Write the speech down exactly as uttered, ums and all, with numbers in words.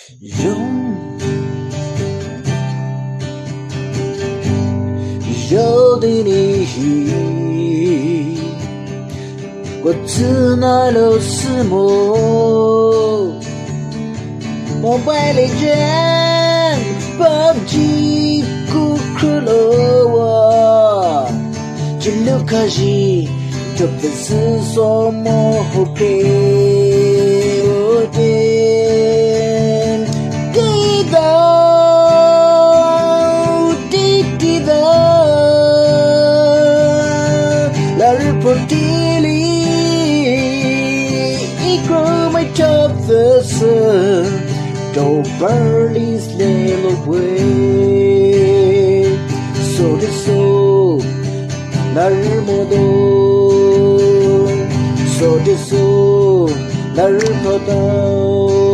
用有的你，我只奈了什么？我为了人放弃苦苦了我，只留可惜，这份是什么给我的？给到滴滴的，那日破地里，一个没找的事。都barely slip away， 说的说，那日没多，说的说，那日跑到。